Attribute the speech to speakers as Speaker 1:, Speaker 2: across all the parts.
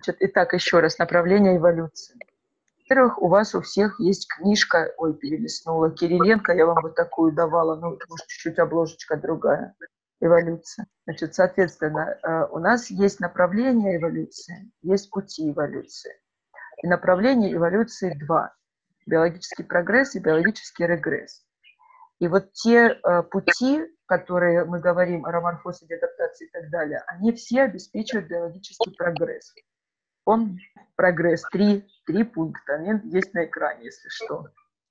Speaker 1: Значит, итак, еще раз, направление эволюции. Во-первых, у вас у всех есть книжка, ой, перелистнула, Кириленко, я вам вот такую давала, ну, может, чуть-чуть обложечка другая, эволюция. Значит, соответственно, у нас есть направление эволюции, есть пути эволюции. И направление эволюции два. Биологический прогресс и биологический регресс. И вот те пути, которые мы говорим о роморфозе, адаптации и так далее, они все обеспечивают биологический прогресс. Он прогресс, три пункта, они есть на экране, если что.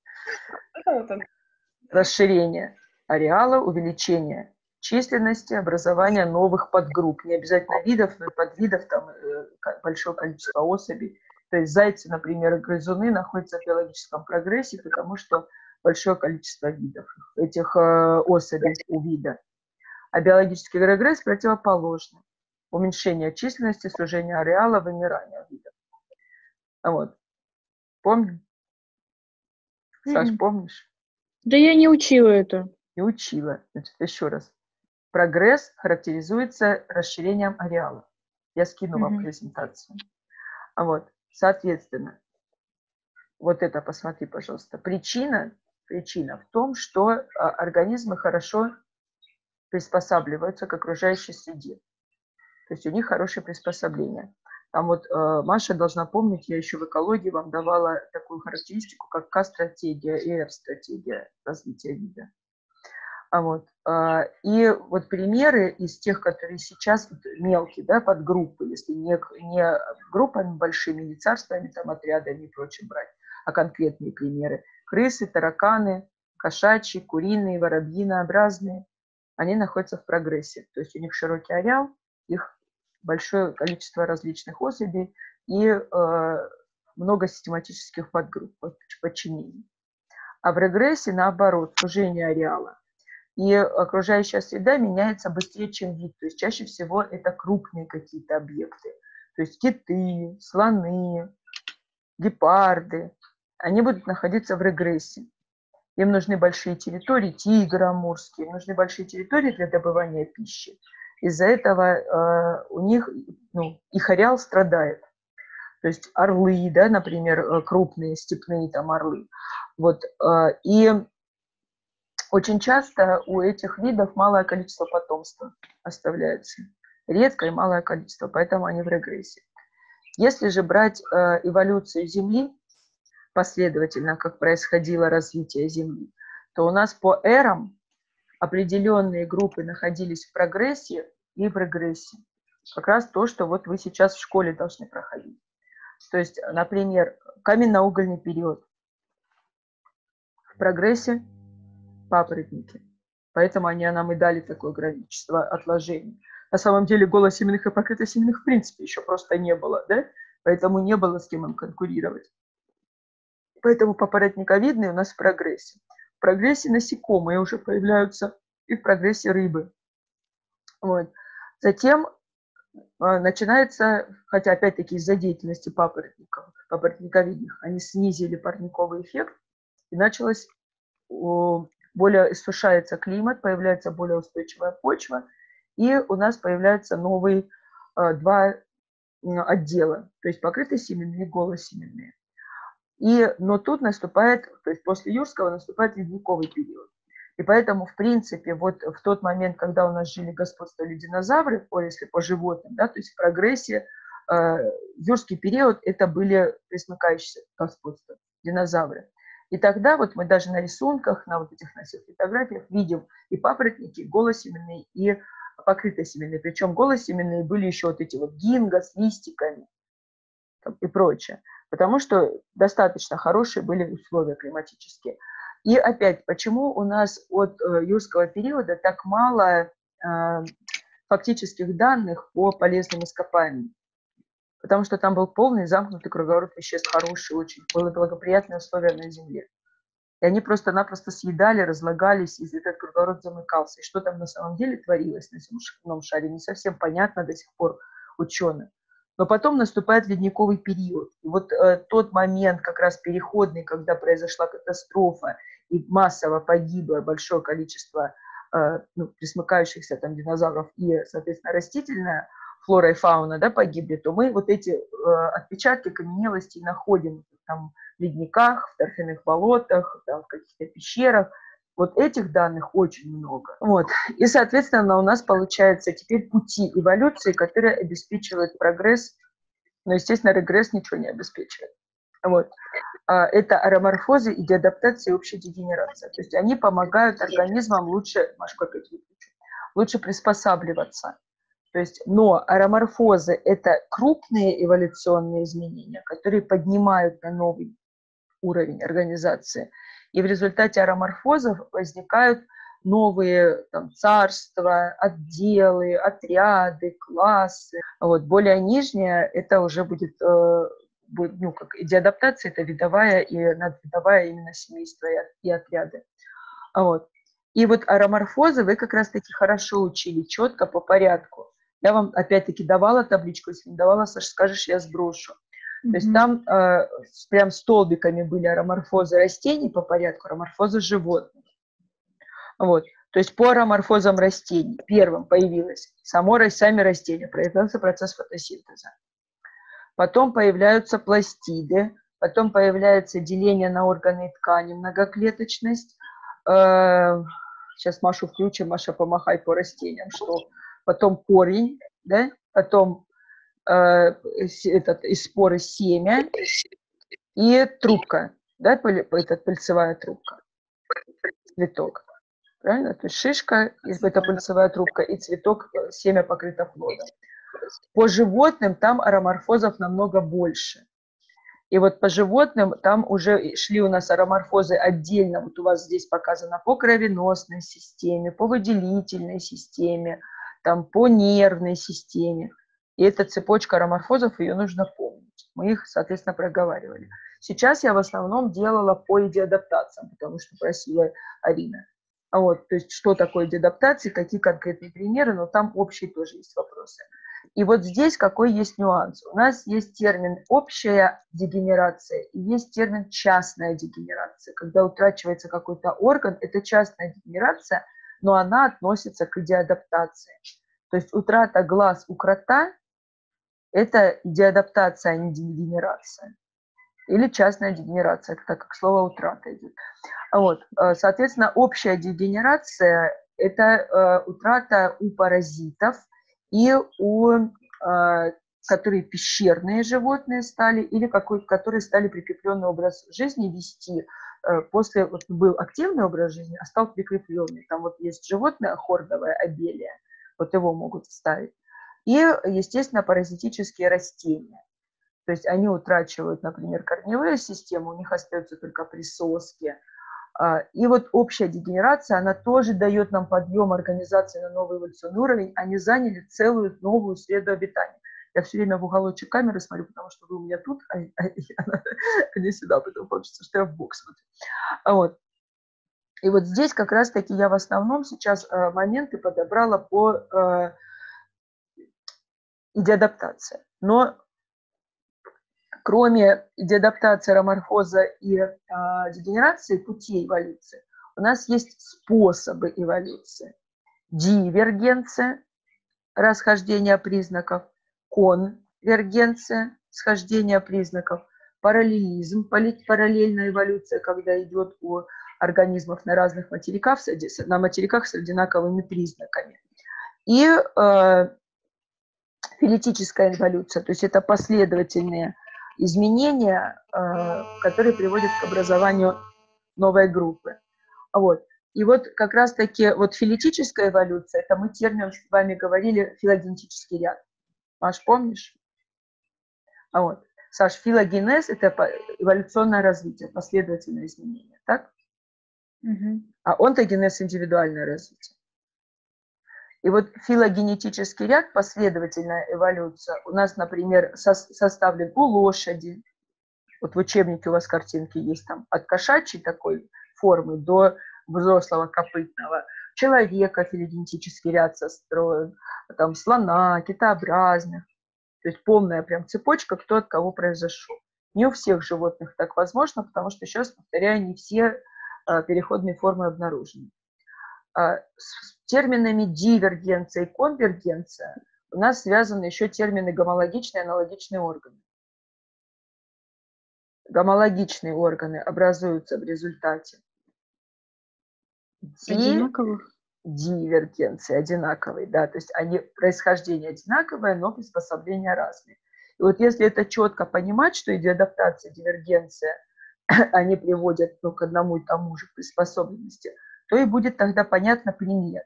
Speaker 1: Расширение ареала, увеличение численности, образование новых подгрупп. Не обязательно видов, но и подвидов, там большое количество особей. То есть зайцы, например, и грызуны находятся в биологическом прогрессе, потому что большое количество видов, этих особей у вида. А биологический регресс противоположный. Уменьшение численности, сужение ареала, вымирание видов. Вот. Помнишь? Саш, помнишь?
Speaker 2: Да я не учила это.
Speaker 1: Не учила. Значит, еще раз. Прогресс характеризуется расширением ареала. Я скину вам презентацию. Вот. Соответственно, вот это посмотри, пожалуйста. Причина в том, что организмы хорошо приспосабливаются к окружающей среде. То есть у них хорошее приспособление. Там вот Маша должна помнить, я еще в экологии вам давала такую характеристику, как К-стратегия и Р-стратегия развития вида. И вот примеры из тех, которые сейчас мелкие, да, подгруппы, если не группами большими, не царствами, там, отрядами и прочим брать, а конкретные примеры. Крысы, тараканы, кошачьи, куриные, воробьинообразные, они находятся в прогрессе. То есть у них широкий ареал, их большое количество различных особей и много систематических подгрупп, подчинений. А в регрессе, наоборот, сужение ареала. И окружающая среда меняется быстрее, чем вид. То есть чаще всего это крупные какие-то объекты. То есть киты, слоны, гепарды. Они будут находиться в регрессе. Им нужны большие территории, тигры амурские, им нужны большие территории для добывания пищи. Из-за этого у них, их ареал страдает. То есть орлы, да, например, крупные степные там орлы. Вот, и очень часто у этих видов малое количество потомства оставляется. Редкое и малое количество, поэтому они в регрессе. Если же брать эволюцию Земли, последовательно, как происходило развитие Земли, то у нас по эрам определенные группы находились в прогрессе и в регрессе. Как раз то, что вот вы сейчас в школе должны проходить. То есть, например, каменно-угольный период. В прогрессе папоротники. Поэтому они нам и дали такое количество отложений. На самом деле голосеменных и покрытосеменных в принципе еще просто не было, да? Поэтому не было с кем им конкурировать. Поэтому папоротниковидные у нас в прогрессе. В прогрессе насекомые уже появляются и в прогрессе рыбы. Вот. Затем начинается, хотя опять-таки из-за деятельности папоротников, папоротниковидных, они снизили парниковый эффект, и началось более иссушается климат, появляется более устойчивая почва, и у нас появляются новые два отдела, то есть покрытосеменные и голосеменные. Но тут наступает, то есть после юрского наступает ледниковый период. И поэтому, в принципе, вот в тот момент, когда у нас жили господствовали динозавры, если по животным, да, то есть в прогрессе юрский период это были пресмыкающиеся господства, динозавры. И тогда вот мы даже на рисунках, на вот этих всех фотографиях видим и папоротники, и голосеменные, и покрытосеменные. Причем голосеменные были еще вот эти вот гинго с листиками и прочее. Потому что достаточно хорошие были условия климатические. И опять, почему у нас от юрского периода так мало фактических данных по полезным ископаемым? Потому что там был полный замкнутый круговорот веществ, хороший очень, было благоприятные условия на Земле. И они просто-напросто съедали, разлагались, и этот круговорот замыкался. И что там на самом деле творилось на земном шаре, не совсем понятно до сих пор ученым. Но потом наступает ледниковый период. И вот тот момент как раз переходный, когда произошла катастрофа, и массово погибло большое количество пресмыкающихся там динозавров и, соответственно, растительное флора и фауна, да, погибли, то мы вот эти отпечатки окаменелостей находим там, в ледниках, в торфяных болотах, там, в каких-то пещерах. Вот этих данных очень много. Вот. И, соответственно, у нас получается теперь пути эволюции, которые обеспечивают прогресс, но, естественно, регресс ничего не обеспечивает. Вот. Это ароморфозы и деадаптация и общая дегенерация. То есть они помогают организмам лучше, лучше приспосабливаться. То есть, но ароморфозы – это крупные эволюционные изменения, которые поднимают на новый уровень организации. И в результате ароморфозов возникают новые там, царства, отделы, отряды, классы. Вот. Более нижняя – это уже будет, ну, как деадаптация, это видовая и надвидовая именно семейство и отряды. Вот. И вот ароморфозы вы как раз-таки хорошо учили, четко, по порядку. Я вам опять-таки давала табличку, если не давала, Саша, скажешь, я сброшу. То есть там прям столбиками были ароморфозы растений по порядку, ароморфозы животных. Вот. То есть по ароморфозам растений первым появилось сами растения, проявился процесс фотосинтеза. Потом появляются пластиды, потом появляется деление на органы и ткани, многоклеточность. Сейчас Машу включим, Маша, помахай по растениям, что потом корень, да? Потом из споры семя и трубка, да, пыльцевая трубка, цветок, правильно? То есть шишка, это пыльцевая трубка, и цветок, семя покрыто плодом. По животным там ароморфозов намного больше. И вот по животным там уже шли у нас ароморфозы отдельно, вот у вас здесь показано по кровеносной системе, по выделительной системе, там, по нервной системе. И эта цепочка ароморфозов, ее нужно помнить. Мы их, соответственно, проговаривали. Сейчас я в основном делала по деадаптациям, потому что просила Арина. Вот, то есть что такое деадаптация, какие конкретные примеры, но там общие тоже есть вопросы. И вот здесь какой есть нюанс. У нас есть термин «общая дегенерация» и есть термин «частная дегенерация». Когда утрачивается какой-то орган, это частная дегенерация, но она относится к деадаптации. То есть утрата глаз у крота – это деадаптация, а не дегенерация. Или частная дегенерация, так как слово «утрата» идет. Вот. Соответственно, общая дегенерация – это утрата у паразитов, и у, которые пещерные животные стали, или которые стали прикрепленный образ жизни вести. После, вот был активный образ жизни, а стал прикрепленный. Там вот есть животное хордовое, обелие, вот его могут вставить. И, естественно, паразитические растения. То есть они утрачивают, например, корневые системы, у них остаются только присоски. И вот общая дегенерация, она тоже дает нам подъем организации на новый эволюционный уровень. Они заняли целую новую среду обитания. Я все время в уголочек камеры смотрю, потому что вы у меня тут, а не сюда, потому получится, что я в бок смотрю. Вот. И вот здесь как раз-таки я в основном сейчас моменты подобрала по деадаптации. Но кроме деадаптации, ароморфоза и дегенерации, путей эволюции, у нас есть способы эволюции. Дивергенция, расхождение признаков, конвергенция, схождение признаков, параллелизм, параллельная эволюция, когда идет у организмов на разных материках, на материках с одинаковыми признаками. И филетическая эволюция, то есть это последовательные изменения, которые приводят к образованию новой группы. Вот. И вот как раз-таки вот филетическая эволюция, это мы термином с вами говорили филогенетический ряд. Маш, помнишь? Вот. Саш, филогенез – это эволюционное развитие, последовательное изменение, так?
Speaker 2: Угу.
Speaker 1: А онтогенез – индивидуальное развитие. И вот филогенетический ряд, последовательная эволюция, у нас, например, составлен у лошади. Вот в учебнике у вас картинки есть там от кошачьей такой формы до взрослого копытного. Человека филогенетический ряд состроен, там слона, китообразных. То есть полная прям цепочка, кто от кого произошел. Не у всех животных так возможно, потому что, еще раз повторяю, не все переходные формы обнаружены. С терминами дивергенция и конвергенция у нас связаны еще термины гомологичные и аналогичные органы. Гомологичные органы образуются в результате
Speaker 2: Одинаковых?
Speaker 1: дивергенции, одинаковые, да, то есть они, происхождение одинаковое, но приспособления разные. И вот если это четко понимать, что и адаптация, дивергенция, они приводят к одному и тому же приспособленности, то и будет тогда понятно примеры.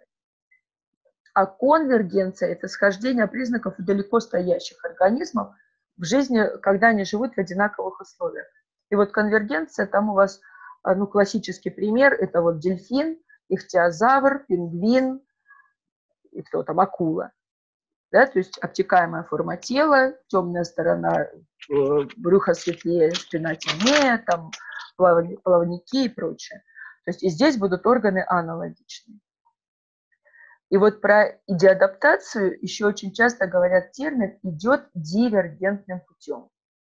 Speaker 1: А конвергенция – это схождение признаков у далеко стоящих организмов в жизни, когда они живут в одинаковых условиях. И вот конвергенция, там у вас, ну, классический пример – это вот дельфин, ихтиозавр, пингвин и кто там, акула. Да, то есть обтекаемая форма тела, темная сторона брюха светлее, спина темнее, там плавники и прочее. То есть и здесь будут органы аналогичные. И вот про идиадаптацию еще очень часто говорят термин «идет дивергентным путем».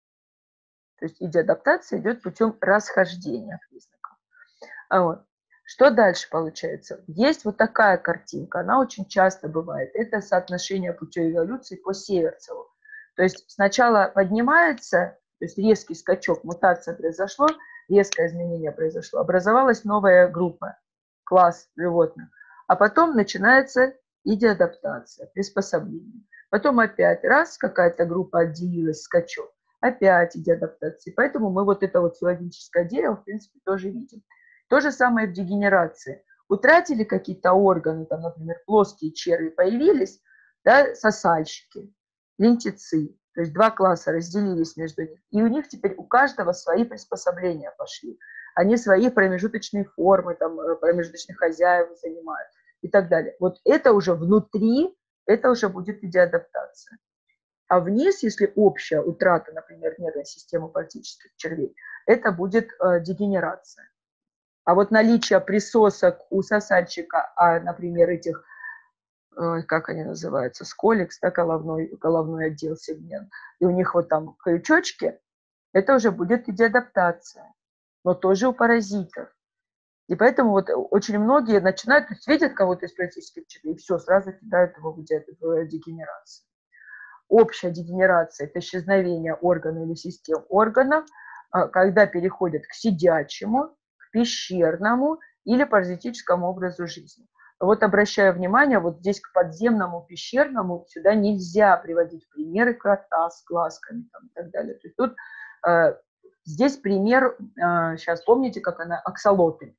Speaker 1: То есть идиадаптация идет путем расхождения признаков. Вот. Что дальше получается? Есть вот такая картинка, она очень часто бывает. Это соотношение путей эволюции по Северцеву. То есть сначала поднимается, то есть резкий скачок, мутация произошло, резкое изменение произошло, образовалась новая группа, класс животных. А потом начинается идиадаптация, приспособление. Потом опять раз какая-то группа отделилась, скачок, опять идиадаптация. Поэтому мы вот это вот филогеническое дерево, в принципе, тоже видим. То же самое в дегенерации. Утратили какие-то органы, там, например, плоские черви появились, да, сосальщики, лентицы. То есть два класса разделились между ними. И у них теперь у каждого свои приспособления пошли. Они свои промежуточные формы, там, промежуточных хозяев занимают и так далее. Вот это уже внутри, это уже будет идиадаптация. А вниз, если общая утрата, например, нервной системы практических червей, это будет дегенерация. А вот наличие присосок у сосальщика, например, этих, как они называются, сколикс, да, головной отдел сегмент, и у них вот там крючочки, это уже будет идиадаптация, но тоже у паразитов. И поэтому вот очень многие начинают, то есть видят кого-то из практических червей, и все, сразу кидают его в дегенерацию. Общая дегенерация – это исчезновение органа или систем органов, когда переходят к сидячему, к пещерному или паразитическому образу жизни. Вот обращаю внимание, вот здесь к подземному, пещерному сюда нельзя приводить примеры крота с глазками там, и так далее. То есть тут здесь пример, сейчас помните, как она, аксолотль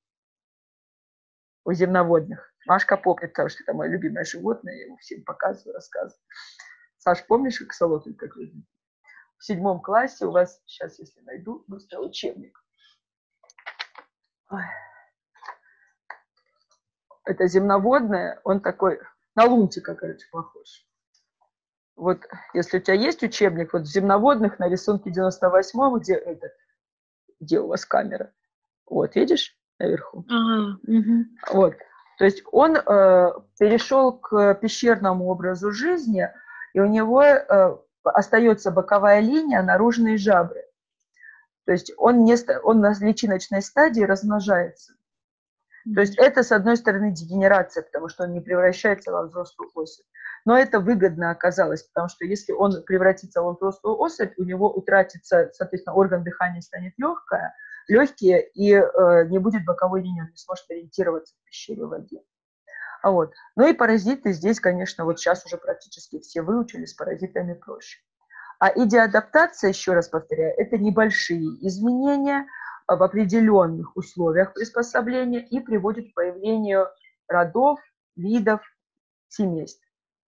Speaker 1: у земноводных. Машка помнит, потому что это мое любимое животное, я его всем показываю, рассказываю. Саш, помнишь аксолотль как выглядит? В 7 классе у вас, сейчас если найду, быстро учебник. Ой. Это земноводное, он такой, на лунтика, короче, похож. Вот если у тебя есть учебник, вот в земноводных на рисунке 98-м, где у вас камера, вот, видишь, наверху? Вот, то есть он перешел к пещерному образу жизни, и у него остается боковая линия, наружные жабры. То есть он на личиночной стадии размножается. То есть это, с одной стороны, дегенерация, потому что он не превращается во взрослую особь. Но это выгодно оказалось, потому что если он превратится во взрослую особь, у него утратится, соответственно, орган дыхания станет легкие, и не будет боковой линии, он не сможет ориентироваться в пещере в воде. Вот. Ну и паразиты здесь, конечно, вот сейчас уже практически все выучили, с паразитами проще. А идиадаптация, еще раз повторяю, это небольшие изменения в определенных условиях приспособления и приводит к появлению родов, видов, семейств.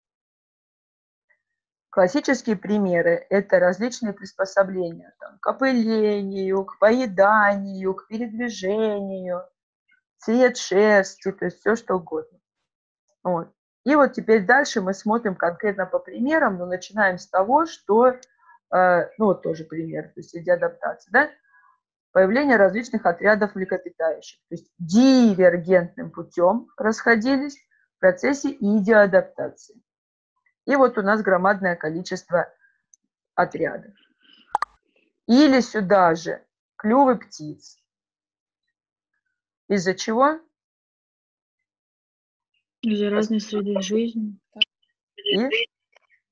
Speaker 1: Классические примеры – это различные приспособления там, к опылению, к поеданию, к передвижению, цвет шерсти, то есть все что угодно. Вот. И вот теперь дальше мы смотрим конкретно по примерам, но начинаем с того, что, ну вот тоже пример, то есть идиадаптация, да? Появление различных отрядов млекопитающих, то есть дивергентным путем расходились в процессе идиадаптации. И вот у нас громадное количество отрядов. Или сюда же клювы птиц. Из-за чего?
Speaker 2: Из-за разной среды жизни.
Speaker 1: И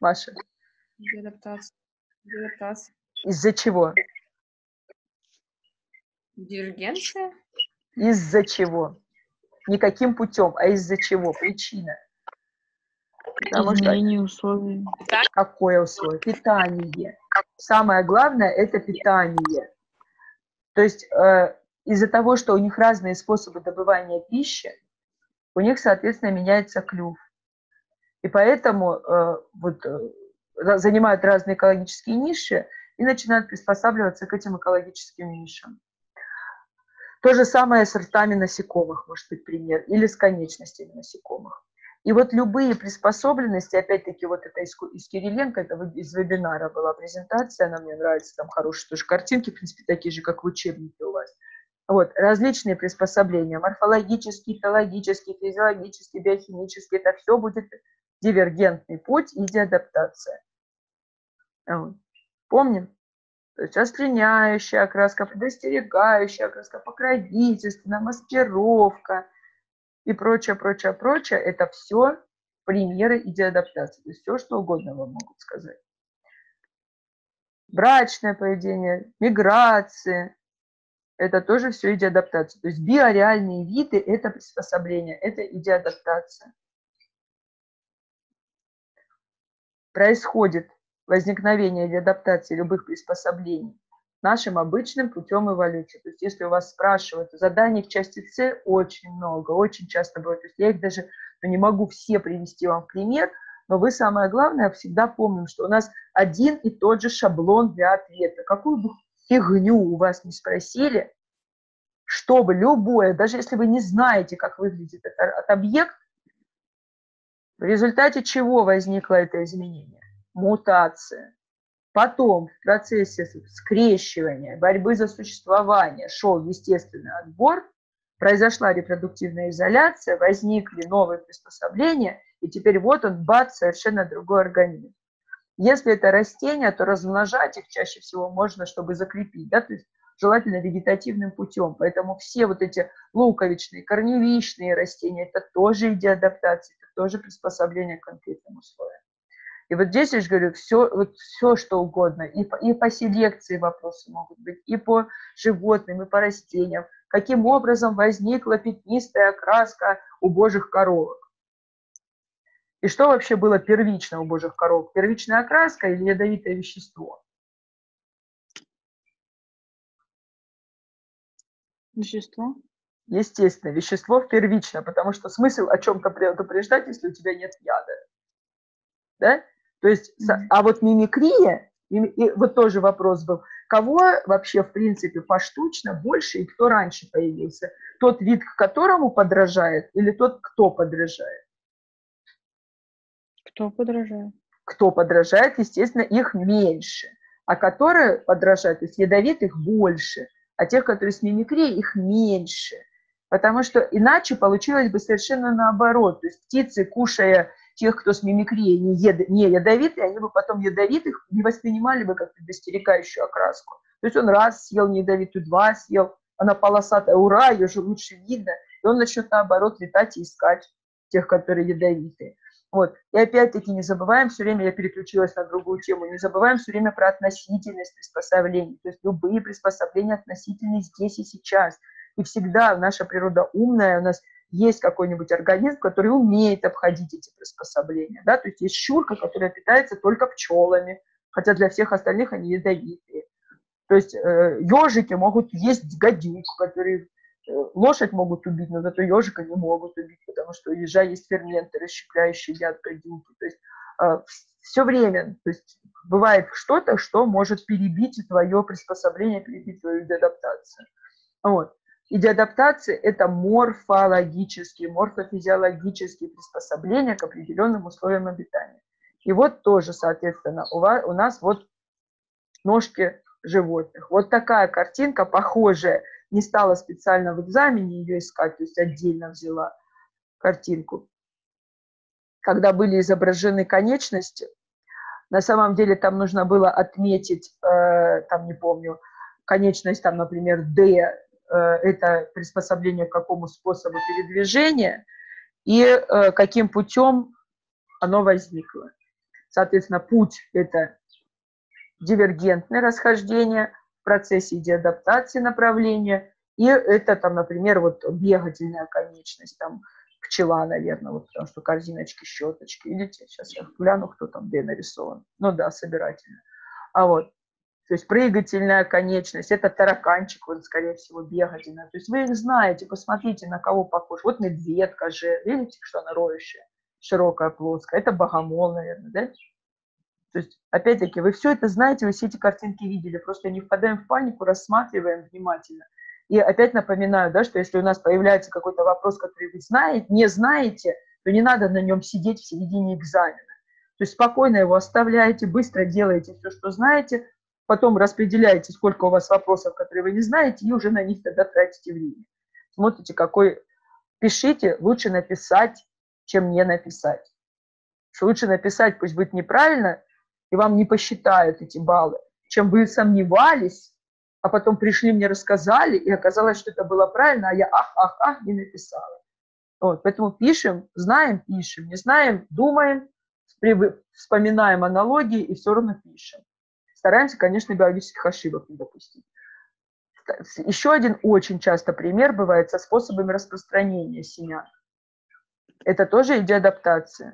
Speaker 1: Маша?
Speaker 3: Деадаптация. Деадаптация.
Speaker 1: Из-за чего?
Speaker 3: Дивергенция?
Speaker 1: Из-за чего? Не каким путем, а из-за чего? Причина. Потому что
Speaker 2: Изменение условий.
Speaker 1: какое условие? Питание. Самое главное – это питание. То есть из-за того, что у них разные способы добывания пищи, у них, соответственно, меняется клюв. И поэтому занимают разные экологические ниши и начинают приспосабливаться к этим экологическим нишам. То же самое с ртами насекомых, может быть, пример, или с конечностями насекомых. И вот любые приспособленности, опять-таки, вот это из Кириленко, это из вебинара была презентация, она мне нравится, там хорошие тоже картинки, в принципе, такие же, как в учебнике у вас. Вот, различные приспособления, морфологические, филологические, физиологические, биохимические, это все будет дивергентный путь и деадаптация. Вот. Помним? То есть расчленяющая окраска, предостерегающая окраска, покровительственная, маскировка и прочее, прочее, прочее. Это все примеры и деадаптации. То есть все, что угодно вам могут сказать. Брачное поведение, миграции. Это тоже все идеадаптация. То есть биореальные виды – это приспособление, это идеадаптация. Происходит возникновение или адаптация любых приспособлений нашим обычным путем эволюции. То есть если у вас спрашивают, заданий в части С очень много, очень часто бывает. То есть я их даже не могу все привести вам в пример, но вы, самое главное, всегда помним, что у нас один и тот же шаблон для ответа. Какую бы фигню у вас не спросили, чтобы любое, даже если вы не знаете, как выглядит этот объект, в результате чего возникло это изменение? Мутация. Потом в процессе скрещивания, борьбы за существование шел естественный отбор, произошла репродуктивная изоляция, возникли новые приспособления, и теперь вот он, бац, совершенно другой организм. Если это растения, то размножать их чаще всего можно, чтобы закрепить, да, то есть желательно вегетативным путем. Поэтому все вот эти луковичные, корневищные растения, это тоже идеадаптация, это тоже приспособление к конкретным условиям. И вот здесь я же говорю, все что угодно, и по селекции вопросы могут быть, и по животным, и по растениям. Каким образом возникла пятнистая окраска у божьих коровок? И что вообще было первично у божьих коровок? Первичная окраска или ядовитое вещество?
Speaker 2: Вещество?
Speaker 1: Естественно, вещество первично, потому что смысл о чем-то предупреждать, если у тебя нет яда. Да? То есть, а вот мимикрия, и вот тоже вопрос был, кого вообще, в принципе, поштучно больше и кто раньше появился? Тот вид, к которому подражает, или тот, кто подражает?
Speaker 2: Кто подражает?
Speaker 1: Кто подражает, естественно, их меньше. А которые подражают, то есть ядовитых больше, а тех, которые с мимикрией, их меньше. Потому что иначе получилось бы совершенно наоборот. То есть птицы, кушая тех, кто с мимикрией не ядовитые, они бы потом ядовитых не воспринимали бы как предостерегающую окраску. То есть он раз съел не ядовитую, два съел, она полосатая, ура, ее же лучше видно. И он начнет наоборот летать и искать тех, которые ядовитые. Вот. И опять-таки не забываем, все время я переключилась на другую тему, не забываем все время про относительность приспособлений. То есть любые приспособления относительны здесь и сейчас. И всегда наша природа умная, у нас есть какой-нибудь организм, который умеет обходить эти приспособления. Да? То есть есть щурка, которая питается только пчелами, хотя для всех остальных они ядовитые. То есть ежики могут есть гадюк, которые лошадь могут убить, но зато ежика не могут убить, потому что у ежа есть ферменты, расщепляющие яд гадюки. То есть все время, то есть бывает что-то, что может перебить твое приспособление, перебить твою деадаптацию. Вот. И деадаптация – это морфологические, морфофизиологические приспособления к определенным условиям обитания. И вот тоже, соответственно, у нас вот ножки животных. Вот такая картинка, похожая. Не стала специально в экзамене ее искать, то есть отдельно взяла картинку. Когда были изображены конечности, на самом деле там нужно было отметить, там не помню, конечность, там, например, D, это приспособление к какому способу передвижения и каким путем оно возникло. Соответственно, путь – это дивергентное расхождение в процессе деадаптации направления, и это, там, например, вот бегательная конечность, там, пчела, наверное, вот, потому что корзиночки, щеточки, видите, сейчас я гляну, кто там где нарисован. Ну да, собирательная. А вот, то есть прыгательная конечность, это тараканчик, он, скорее всего, бегательная. То есть вы их знаете, посмотрите, на кого похож. Вот медведка же, видите, что она роющая, широкая, плоская. Это богомол, наверное, да? То есть, опять-таки, вы все это знаете, вы все эти картинки видели, просто не впадаем в панику, рассматриваем внимательно. И опять напоминаю, да, что если у нас появляется какой-то вопрос, который вы знаете, не знаете, то не надо на нем сидеть в середине экзамена. То есть спокойно его оставляете, быстро делаете все, что знаете, потом распределяете, сколько у вас вопросов, которые вы не знаете, и уже на них тогда тратите время. Смотрите, какой... Пишите, лучше написать, чем не написать. Что лучше написать, пусть будет неправильно, и вам не посчитают эти баллы, чем вы сомневались, а потом пришли, мне рассказали, и оказалось, что это было правильно, а я ах, не написала. Вот, поэтому пишем, знаем, пишем, не знаем, думаем, вспоминаем аналогии и все равно пишем. Стараемся, конечно, биологических ошибок не допустить. Еще один очень часто пример бывает со способами распространения семян. Это тоже идеадаптация.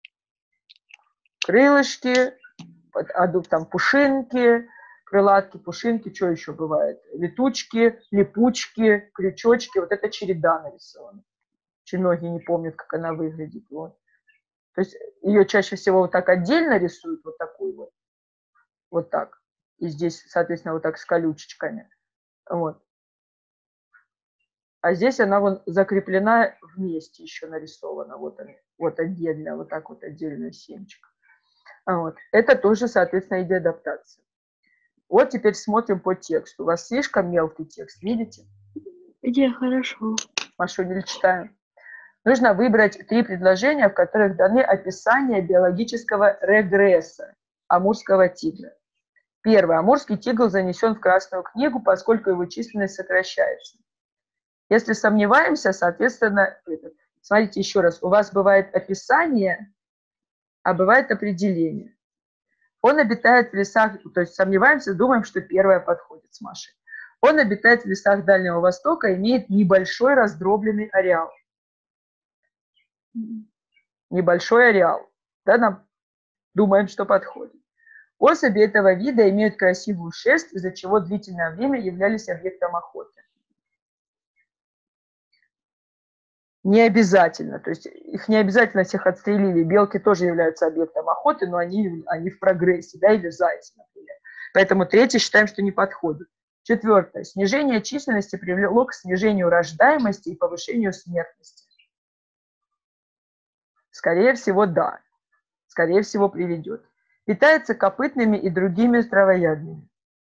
Speaker 1: Крылышки, там пушинки, крылатки, пушинки, что еще бывает? Летучки, липучки, крючочки. Вот это череда нарисована. Очень многие не помнят, как она выглядит. Вот. То есть ее чаще всего вот так отдельно рисуют, вот такую вот. Вот так. И здесь, соответственно, вот так с колючечками. Вот. А здесь она вон закреплена вместе еще нарисована. Вот она, вот отдельно, вот так вот отдельная семечко. Вот. Это тоже, соответственно, идеадаптация. Вот теперь смотрим по тексту. У вас слишком мелкий текст, видите?
Speaker 2: Где хорошо.
Speaker 1: Машу, не читаем. Нужно выбрать 3 предложения, в которых даны описания биологического регресса амурского тигра. Первое. Амурский тигр занесен в Красную книгу, поскольку его численность сокращается. Если сомневаемся, соответственно, смотрите еще раз. У вас бывает описание, а бывает определение. Он обитает в лесах, то есть сомневаемся, думаем, что первое подходит с Машей. Он обитает в лесах Дальнего Востока, имеет небольшой раздробленный ареал. Небольшой ареал. Да, нам думаем, что подходит. Особи этого вида имеют красивую шерсть, из-за чего длительное время являлись объектом охоты. Не обязательно, то есть их не обязательно всех отстрелили. Белки тоже являются объектом охоты, но они в прогрессе, да, или зайцы, например. Поэтому третье считаем, что не подходит. Четвертое. Снижение численности привело к снижению рождаемости и повышению смертности. Скорее всего, да. Скорее всего, приведет. Питается копытными и другими травоядными.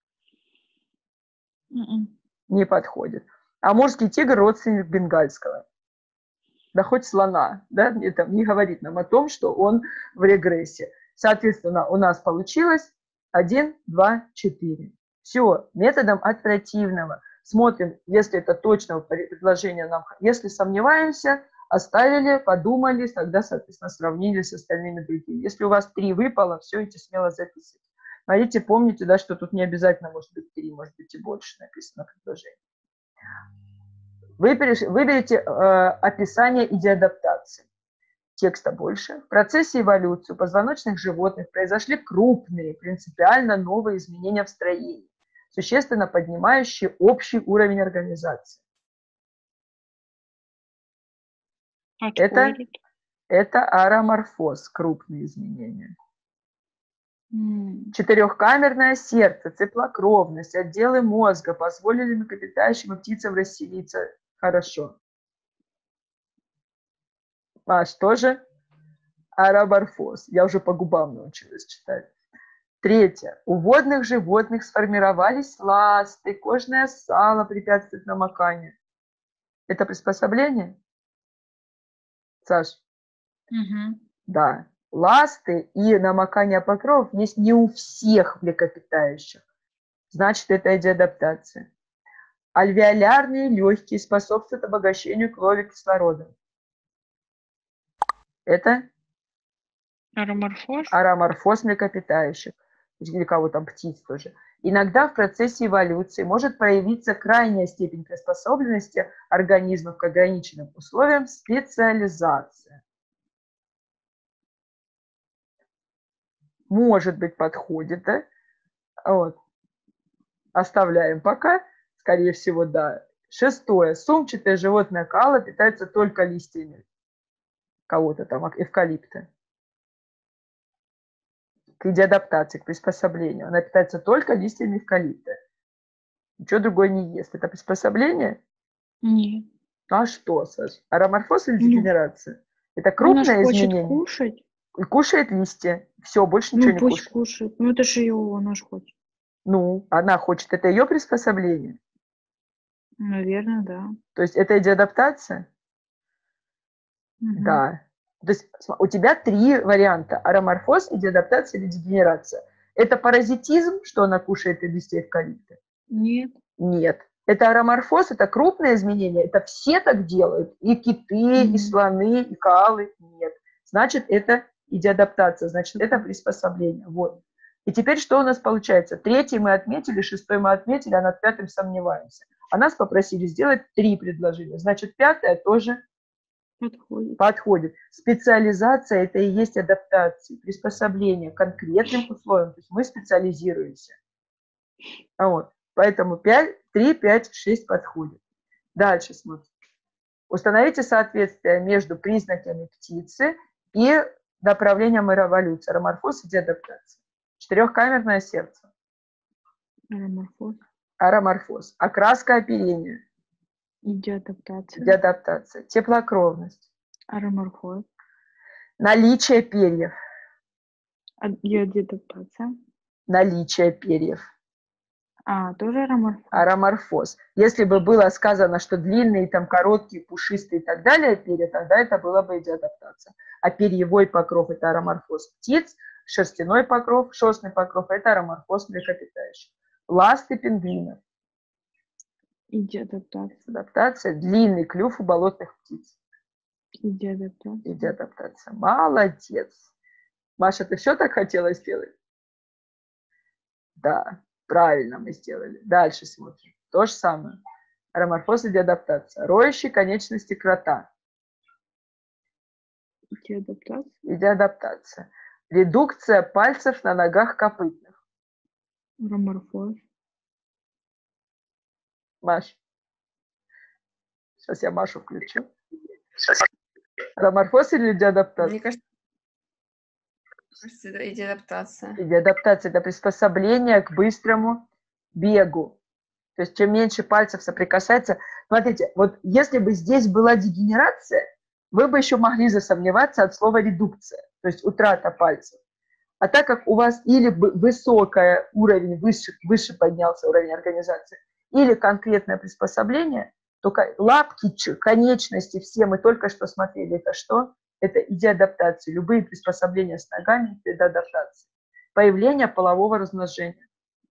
Speaker 1: Не подходит. Амурский тигр – родственник бенгальского. Да хоть слона, да, это не говорит нам о том, что он в регрессе. Соответственно, у нас получилось 1, 2, 4. Все, методом от противного. Смотрим, если это точно предложение нам, если сомневаемся, оставили, подумали, тогда, соответственно, сравнили с остальными другими. Если у вас 3 выпало, все, идите смело записывать. Смотрите, помните, да, что тут не обязательно может быть 3, может быть и больше написано предложение. Выберите описание идеадаптации. Текста больше. В процессе эволюции у позвоночных животных произошли крупные, принципиально новые изменения в строении, существенно поднимающие общий уровень организации. Это ароморфоз, крупные изменения. Четырехкамерное сердце, теплокровность, отделы мозга позволили млекопитающим и птицам расселиться хорошо. А что же? Ароморфоз. Я уже по губам научилась читать. Третье. У водных животных сформировались ласты, кожное сало препятствует намоканию. Это приспособление? Саш?
Speaker 3: Угу.
Speaker 1: Да. Ласты и намокание покровов есть не у всех млекопитающих. Значит, это идеадаптация. Альвеолярные легкие способствуют обогащению крови кислородом. Это
Speaker 2: Ароморфоз?
Speaker 1: Ароморфоз млекопитающих, или кого там, птиц тоже. Иногда в процессе эволюции может проявиться крайняя степень приспособленности организмов к ограниченным условиям специализация. Может быть, подходит, да? Вот. Оставляем пока. Скорее всего, да. 6. Сумчатое животное кала питается только листьями кого-то там, эвкалипта. К виде адаптации, к приспособлению. Она питается только листьями эвкалипта. Ничего другое не ест. Это приспособление?
Speaker 2: Нет.
Speaker 1: А что, Саша? Ароморфоз или
Speaker 2: Ну,
Speaker 1: дегенерация? Это
Speaker 2: она же
Speaker 1: крупное
Speaker 2: хочет
Speaker 1: изменение?
Speaker 2: кушать.
Speaker 1: И кушает листья. Все, больше ничего
Speaker 2: Ну,
Speaker 1: не
Speaker 2: пусть
Speaker 1: кушает.
Speaker 2: кушает. Ну, это же ее, она же хочет.
Speaker 1: Ну, она хочет. Это ее приспособление.
Speaker 2: Наверное, да.
Speaker 1: То есть это адаптация?
Speaker 2: Мгм.
Speaker 1: Да. То есть у тебя 3 варианта. Ароморфоз, адаптация или дегенерация. Это паразитизм, что она кушает листья эвкалипта?
Speaker 2: Нет.
Speaker 1: Нет. Это ароморфоз, это крупное изменение. Это все так делают. И киты, и слоны, и коалы. Нет. Значит, это идеадаптация. Значит, это приспособление. Вот. И теперь что у нас получается? 3 мы отметили, 6 мы отметили, а над 5 сомневаемся. А нас попросили сделать 3 предложения. Значит, 5 тоже подходит. Специализация – это и есть адаптация, приспособление к конкретным условиям. То есть мы специализируемся. Вот. Поэтому 3, 5, 6 подходит. Дальше смотрим. Установите соответствие между признаками птицы и направлением эволюции. Ароморфоз и деадаптация. 4-камерное сердце.
Speaker 2: Ароморфоз.
Speaker 1: Ароморфоз. Окраска оперения.
Speaker 2: Идеадаптация.
Speaker 1: Деадаптация. Теплокровность.
Speaker 2: Ароморфоз.
Speaker 1: Наличие перьев.
Speaker 2: Идеадаптация.
Speaker 1: Наличие перьев.
Speaker 2: Тоже ароморфоз.
Speaker 1: Ароморфоз. Если бы было сказано, что длинные, там, короткие, пушистые и так далее перья, тогда это была бы идеадаптация. А перьевой покров – это ароморфоз птиц, шерстяной покров, шерстный покров – это ароморфоз млекопитающих. Ласты пингвинов.
Speaker 2: Идеадаптация.
Speaker 1: Адаптация. Длинный клюв у болотных птиц.
Speaker 2: Идеадаптация.
Speaker 1: Идеадаптация. Молодец. Маша, ты все так хотела сделать? Да, правильно мы сделали. Дальше смотрим. То же самое. Ароморфоз и деадаптация. Роющие конечности крота.
Speaker 2: Идеадаптация.
Speaker 1: Идеадаптация. Редукция пальцев на ногах копытных.
Speaker 2: Ароморфоз.
Speaker 1: Маш. Сейчас я Машу включу. Ароморфоз или идеадаптация?
Speaker 3: Мне кажется, это идеадаптация.
Speaker 1: Идеадаптация – это приспособление к быстрому бегу. То есть чем меньше пальцев соприкасается. Смотрите, вот если бы здесь была дегенерация, вы бы еще могли засомневаться от слова редукция, то есть утрата пальцев. А так как у вас или высокий уровень, выше поднялся уровень организации, или конкретное приспособление, то лапки, конечности, все мы только что смотрели, это что? Это идеадаптация. Любые приспособления с ногами – это адаптация. Появление полового размножения.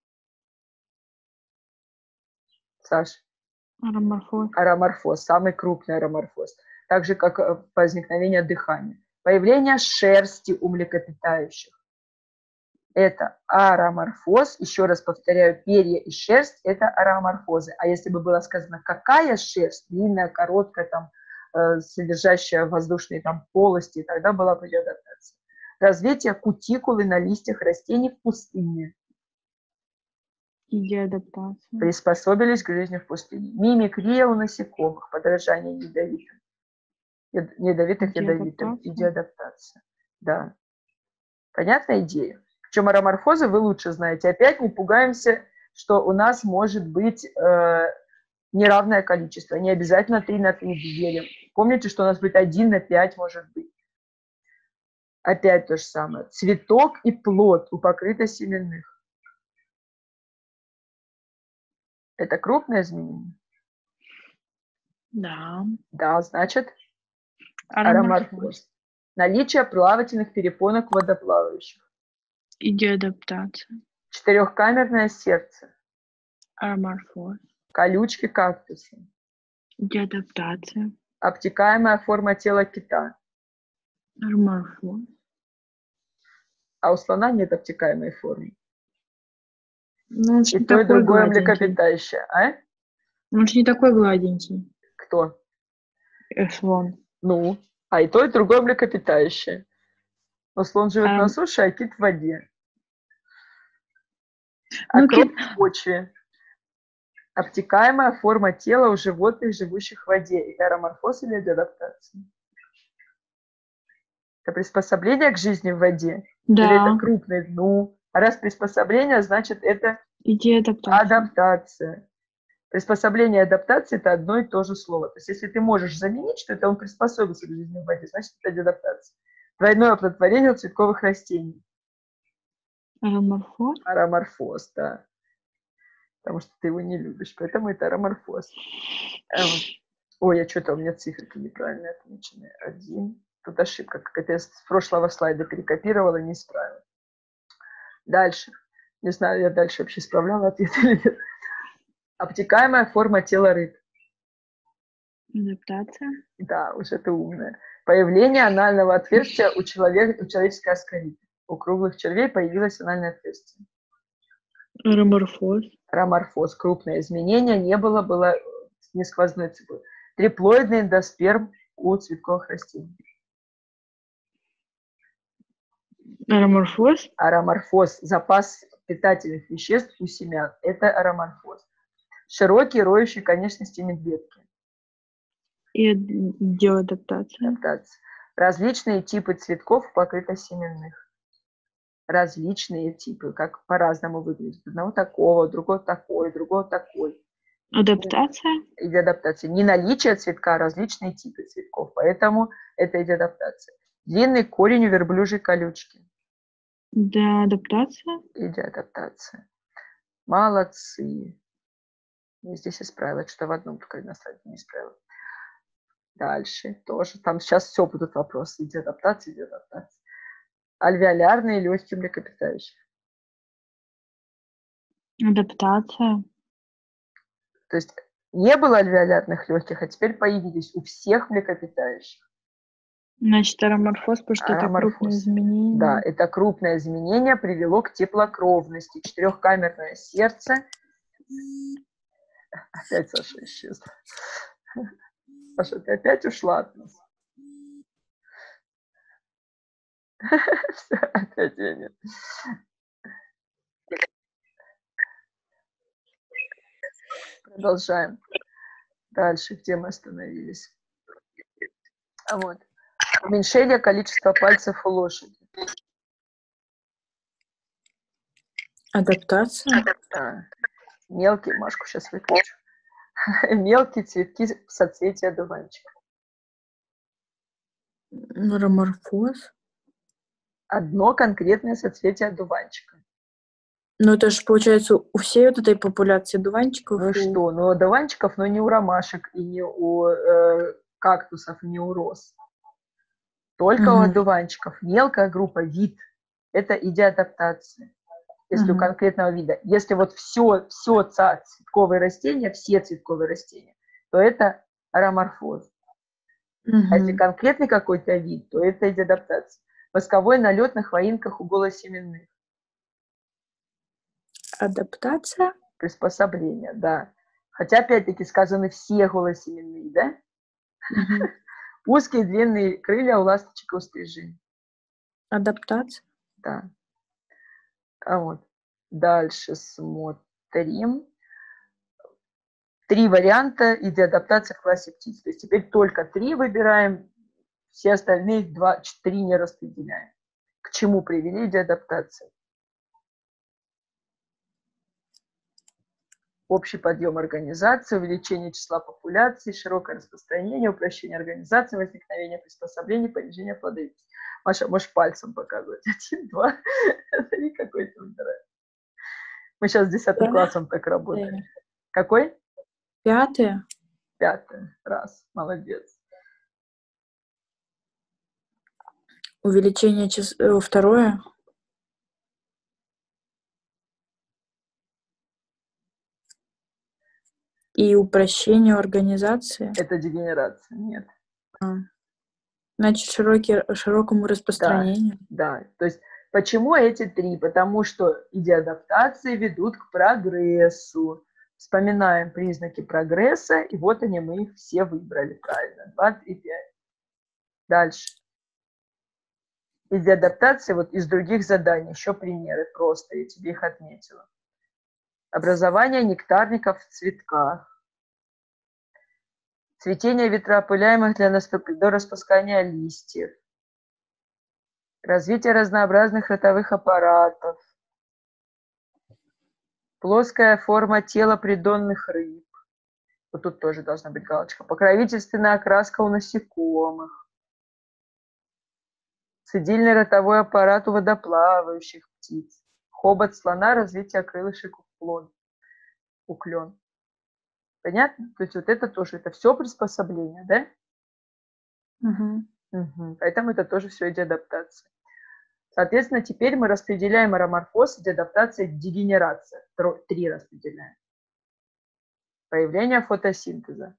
Speaker 1: Саша?
Speaker 2: Ароморфоз.
Speaker 1: Ароморфоз, самый крупный ароморфоз. Так же, как возникновение дыхания. Появление шерсти у млекопитающих. Это ароморфоз. Еще раз повторяю, перья и шерсть – это ароморфозы. А если бы было сказано, какая шерсть, длинная, короткая, там, содержащая воздушные там, полости, тогда была бы адаптация. Развитие кутикулы на листьях растений в пустыне.
Speaker 2: Идеадаптация.
Speaker 1: Приспособились к жизни в пустыне. Мимикрия у насекомых, подражание ядовитым. Ядовитых. Идеадаптация. Да. Понятная идея? Причем ароморфозы вы лучше знаете. Опять не пугаемся, что у нас может быть неравное количество. Не обязательно 3 на 3 делим. Помните, что у нас будет 1 на 5 может быть. Опять то же самое. Цветок и плод у покрытосеменных. Это крупное изменение?
Speaker 2: Да.
Speaker 1: Да, значит
Speaker 2: Ароморфоз.
Speaker 1: Наличие плавательных перепонок водоплавающих.
Speaker 2: Идеадаптация.
Speaker 1: 4-камерное сердце.
Speaker 2: Ароморфоз.
Speaker 1: Колючки кактуса.
Speaker 2: Идеадаптация.
Speaker 1: Обтекаемая форма тела кита.
Speaker 2: Ароморфоз.
Speaker 1: а у слона нет обтекаемой формы.
Speaker 2: Ну, он же
Speaker 1: И
Speaker 2: не
Speaker 1: то, и
Speaker 2: такой
Speaker 1: другое
Speaker 2: гладенький.
Speaker 1: млекопитающее. А?
Speaker 2: Он же не такой гладенький,
Speaker 1: Кто?
Speaker 2: слон.
Speaker 1: Ну, а и то, и другое млекопитающее. Но слон живет на
Speaker 2: А,
Speaker 1: суше, а кит в воде. А
Speaker 2: ну,
Speaker 1: кровь в почве. Обтекаемая форма тела у животных, живущих в воде. Это аэроморфоз или адаптация? Это приспособление к жизни в воде? Или это
Speaker 2: да,
Speaker 1: крупный? Ну, а раз приспособление, значит, это
Speaker 2: идея адаптации.
Speaker 1: адаптация. Приспособление и адаптация – это одно и то же слово. То есть, если ты можешь заменить, что это он приспособился к жизни в воде, значит, это адаптация. Двойное оплодотворение у цветковых растений.
Speaker 2: Аэроморфоз?
Speaker 1: Ароморфоз, да. Потому что ты его не любишь, поэтому это ароморфоз. Ой, у меня циферки неправильно отмечены. 1. Тут ошибка какая-то. Я с прошлого слайда перекопировала, не исправила. Дальше. Не знаю, я дальше вообще исправляла ответ или нет. Обтекаемая форма тела рыб.
Speaker 2: Адаптация?
Speaker 1: Да, уже ты умная. Появление анального отверстия у человеческой аскариды. У круглых червей появилось анальное отверстие.
Speaker 2: Аэроморфоз?
Speaker 1: Ароморфоз. Крупное изменение не было, было не сквозной циклы. Триплоидный эндосперм у цветковых растений.
Speaker 2: Аэроморфоз?
Speaker 1: Ароморфоз. Запас питательных веществ у семян. Это ароморфоз. Широкие роющие конечности медведки.
Speaker 2: И идеоадаптация?
Speaker 1: Адаптация. Различные типы цветков покрытосеменных. Различные типы, как по-разному выглядят. Одного такого, другого такой, другого такой.
Speaker 2: Адаптация?
Speaker 1: Иди адаптация. Не наличие цветка, а различные типы цветков. Поэтому это иди адаптация. Длинный корень у верблюжьей колючки.
Speaker 2: Да, адаптация?
Speaker 1: Иди адаптация. Молодцы. Я здесь исправила, что в одном только на слайде не исправила. Дальше тоже. Там сейчас все будут вопросы. Иди адаптация, иди адаптация. Альвеолярные легкие млекопитающие.
Speaker 2: Адаптация?
Speaker 1: То есть не было альвеолярных легких, а теперь появились у всех млекопитающих.
Speaker 2: Значит, аэроморфоз, потому что это крупное
Speaker 1: Ароморфоз.
Speaker 2: изменение.
Speaker 1: Да, это крупное изменение привело к теплокровности. Четырехкамерное сердце. Опять Саша исчезла. Саша, ты опять ушла от нас. Все, опять я нет. Продолжаем. Дальше, где мы остановились? Вот. Уменьшение количества пальцев у лошади.
Speaker 4: Адаптация?
Speaker 1: Да. Мелкие, Машку сейчас выключу. Мелкие цветки соцветия одуванчика.
Speaker 4: Аэроморфоз?
Speaker 1: Одно конкретное соцветие одуванчика.
Speaker 4: Ну, это же, получается, у всей вот этой популяции дуванчиков.
Speaker 1: Ну и что? Ну, одуванчиков, но не у ромашек и не у кактусов, не у роз. Только у одуванчиков. Мелкая группа, вид. Это идеадаптация. Если у конкретного вида. Если вот все цветковые растения, все цветковые растения, то это ароморфоз. А если конкретный какой-то вид, то это идеадаптация. Восковой налет на хвоинках у голосеменных.
Speaker 4: Адаптация?
Speaker 1: Приспособление, да. Хотя, опять-таки, сказаны все голосеменные, да? Узкие длинные крылья у ласточек и у стрижей.
Speaker 4: Адаптация?
Speaker 1: Да. А вот. Дальше смотрим. 3 варианта идеадаптации в классе птиц. То есть теперь только 3 выбираем, все остальные 3 не распределяем. К чему привели идеадаптации? Общий подъем организации, увеличение числа популяций, широкое распространение, упрощение организации, возникновение приспособлений, понижение плодовитости. Маша, можешь пальцем показывать. 1, 2, 3, какой ты выбираешь. Мы сейчас с 10 классом так работаем. Какой?
Speaker 4: 5.
Speaker 1: 5. Раз. Молодец.
Speaker 4: Увеличение числа. 2. И упрощение организации.
Speaker 1: Это дегенерация. Нет.
Speaker 4: Значит, широкому распространению.
Speaker 1: Да. То есть Почему эти три? Потому что идеадаптации ведут к прогрессу. Вспоминаем признаки прогресса, и вот они, мы их все выбрали правильно. 2, 3, 5. Дальше. Идеадаптации вот из других заданий, еще примеры просто, я тебе их отметила. Образование нектарников в цветках. Цветение ветроопыляемых до распускания листьев. Развитие разнообразных ротовых аппаратов. Плоская форма тела придонных рыб. Вот тут тоже должна быть галочка. Покровительственная окраска у насекомых. Цедильный ротовой аппарат у водоплавающих птиц. Хобот слона, развитие крылышек у клен. Понятно? То есть вот это тоже, это все приспособление, да?
Speaker 4: Угу.
Speaker 1: Поэтому это тоже все идеадаптация. Соответственно, теперь мы распределяем ароморфоз, идеадаптация, дегенерация. 3 распределяем. Появление фотосинтеза.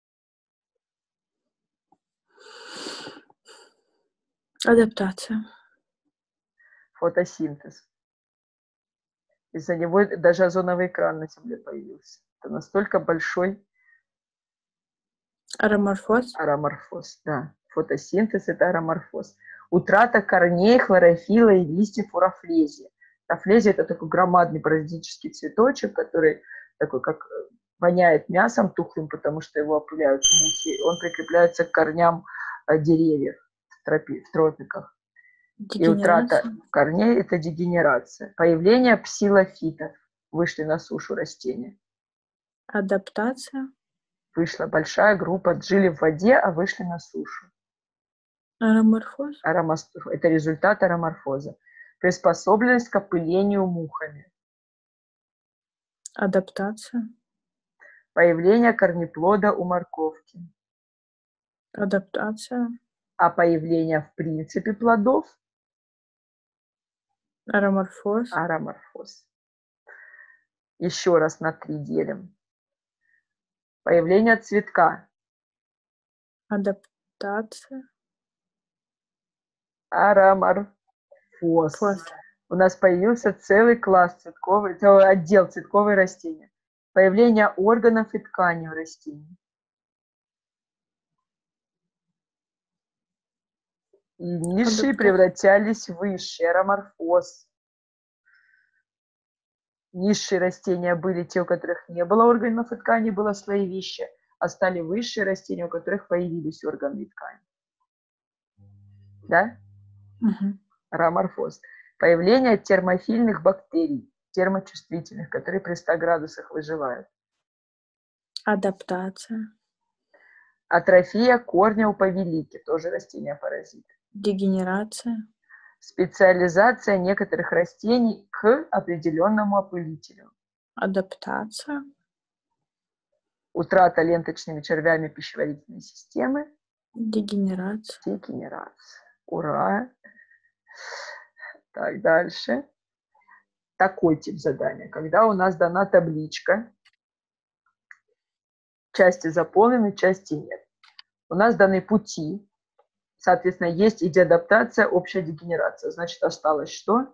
Speaker 4: Адаптация.
Speaker 1: Фотосинтез. Из-за него даже озоновый экран на Земле появился. Это настолько большой
Speaker 4: Ароморфоз.
Speaker 1: ароморфоз. Да, фотосинтез – это ароморфоз. Утрата корней, хлорофилла и листьев урофлезии. Урофлезия – это такой громадный паразитический цветочек, который такой, как воняет мясом тухлым, потому что его опыляют мухи. Он прикрепляется к корням деревьев в тропиках. И утрата корней – это дегенерация. Появление псилофитов. Вышли на сушу растения.
Speaker 4: Адаптация.
Speaker 1: Вышла большая группа, жили в воде, а вышли на сушу.
Speaker 4: Ароморфоз.
Speaker 1: Это результат ароморфоза. Приспособленность к опылению мухами.
Speaker 4: Адаптация.
Speaker 1: Появление корнеплода у морковки.
Speaker 4: Адаптация.
Speaker 1: А появление в принципе плодов?
Speaker 4: Ароморфоз.
Speaker 1: Ароморфоз. Еще раз на 3 делим. Появление цветка.
Speaker 4: Адаптация.
Speaker 1: Ароморфоз. У нас появился целый класс целый отдел цветковые растения. Появление органов и тканей у растений. И низшие превращались в высшие. Ароморфоз. Низшие растения были те, у которых не было органов и тканей, было слоевище, а стали высшие растения, у которых появились органы и ткани. Да?
Speaker 4: Угу.
Speaker 1: Ароморфоз. Появление термофильных бактерий, термочувствительных, которые при 100 градусах выживают.
Speaker 4: Адаптация.
Speaker 1: Атрофия корня у повелики, тоже растения-паразиты.
Speaker 4: Дегенерация.
Speaker 1: Специализация некоторых растений к определенному опылителю.
Speaker 4: Адаптация.
Speaker 1: Утрата ленточными червями пищеварительной системы.
Speaker 4: Дегенерация.
Speaker 1: Дегенерация. Ура! Так, дальше. Такой тип задания. Когда у нас дана табличка, части заполнены, части нет. У нас даны пути. Соответственно, есть идеадаптация, общая дегенерация. Значит, осталось что?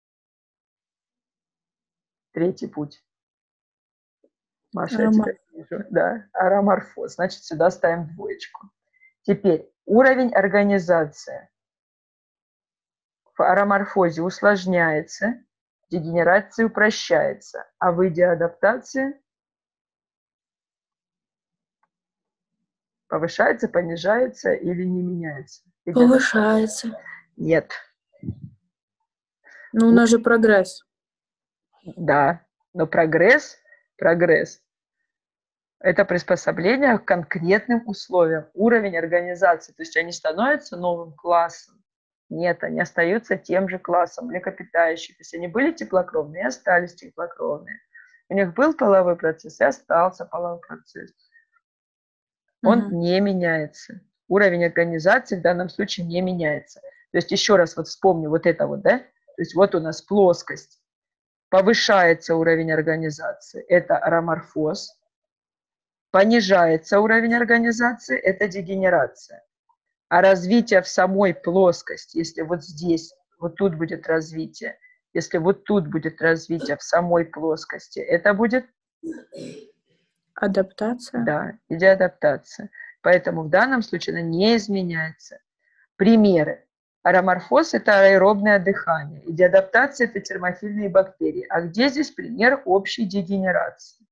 Speaker 1: 3-й путь. Маша, я тебя вижу. Да, ароморфоз. Значит, сюда ставим 2. Теперь уровень организации. В ароморфозе усложняется, дегенерация упрощается, а в идеадаптации повышается, понижается или не меняется?
Speaker 4: Повышается.
Speaker 1: Нет.
Speaker 4: Ну, у нас же прогресс.
Speaker 1: Да, но прогресс – это приспособление к конкретным условиям. Уровень организации, то есть они становятся новым классом. Нет, они остаются тем же классом млекопитающих. То есть они были теплокровные и остались теплокровные. У них был половой процесс и остался половой процесс. Он не меняется. Уровень организации в данном случае не меняется. То есть еще раз вот вспомню вот это вот, да? То есть вот у нас плоскость. Повышается уровень организации. Это ароморфоз. Понижается уровень организации. Это дегенерация. А развитие в самой плоскости, если вот здесь вот тут будет развитие. Если вот тут будет развитие в самой плоскости, это будет
Speaker 4: Адаптация.
Speaker 1: да, идеадаптация. Поэтому в данном случае она не изменяется. Примеры. Ароморфоз – это аэробное дыхание. Идеадаптация – это термофильные бактерии. А где здесь пример общей дегенерации?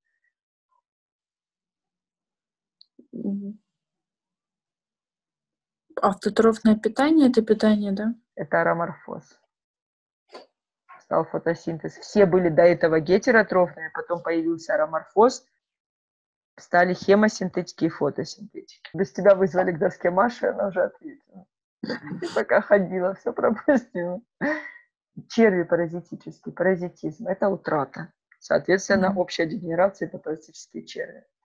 Speaker 4: Автотрофное питание – это питание, да?
Speaker 1: Это ароморфоз. Стал фотосинтез. Все были до этого гетеротрофные, потом появился ароморфоз, стали хемосинтетики и фотосинтетики. Без тебя вызвали к доске Маши, она уже ответила. Ты пока ходила, все пропустила. Черви паразитический, паразитизм – это утрата. Соответственно, общая дегенерация – это паразитические черви.